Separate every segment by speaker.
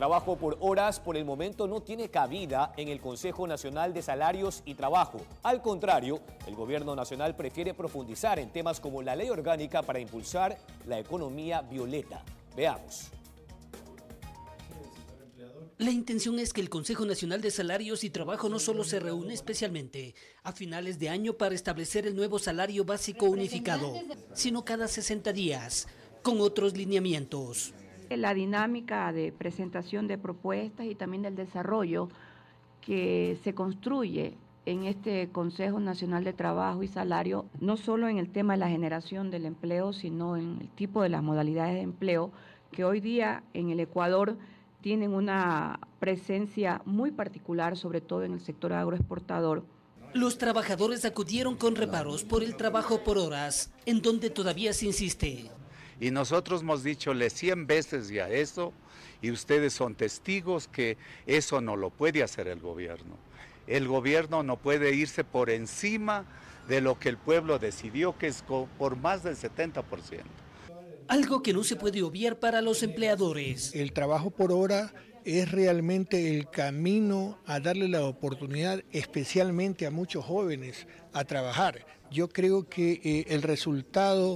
Speaker 1: trabajo por horas por el momento no tiene cabida en el Consejo Nacional de Salarios y Trabajo. Al contrario, el gobierno nacional prefiere profundizar en temas como la ley orgánica para impulsar la economía violeta. Veamos.
Speaker 2: La intención es que el Consejo Nacional de Salarios y Trabajo no solo se reúne especialmente a finales de año para establecer el nuevo salario básico unificado, sino cada 60 días, con otros lineamientos.
Speaker 3: La dinámica de presentación de propuestas y también del desarrollo que se construye en este Consejo Nacional de Trabajo y Salario, no solo en el tema de la generación del empleo, sino en el tipo de las modalidades de empleo, que hoy día en el Ecuador tienen una presencia muy particular, sobre todo en el sector agroexportador.
Speaker 2: Los trabajadores acudieron con reparos por el trabajo por horas, en donde todavía se insiste.
Speaker 4: Y nosotros hemos dichole 100 veces ya eso, y ustedes son testigos que eso no lo puede hacer el gobierno. El gobierno no puede irse por encima de lo que el pueblo decidió, que es por más del 70%.
Speaker 2: Algo que no se puede obviar para los empleadores.
Speaker 5: El trabajo por hora es realmente el camino a darle la oportunidad, especialmente a muchos jóvenes, a trabajar. Yo creo que el resultado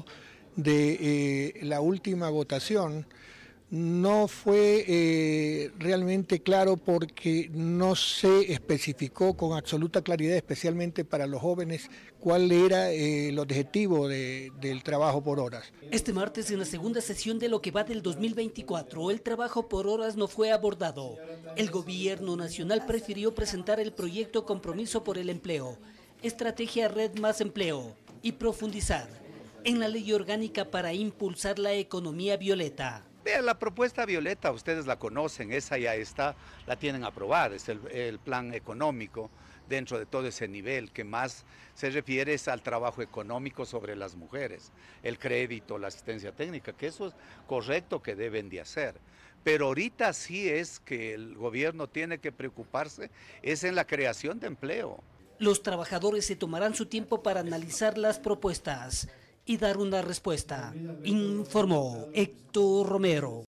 Speaker 5: de la última votación no fue realmente claro porque no se especificó con absoluta claridad, especialmente para los jóvenes, cuál era el objetivo del trabajo por horas.
Speaker 2: Este martes, en la segunda sesión de lo que va del 2024, el trabajo por horas no fue abordado. El gobierno nacional prefirió presentar el proyecto Compromiso por el Empleo, Estrategia Red Más Empleo y profundizar en la ley orgánica para impulsar la economía violeta.
Speaker 4: Vean, la propuesta violeta, ustedes la conocen, esa ya está, la tienen aprobada, es el plan económico dentro de todo ese nivel, que más se refiere es al trabajo económico sobre las mujeres, el crédito, la asistencia técnica, que eso es correcto que deben de hacer. Pero ahorita sí es que el gobierno tiene que preocuparse, es en la creación de empleo.
Speaker 2: Los trabajadores se tomarán su tiempo para analizar las propuestas y dar una respuesta, informó Héctor Romero.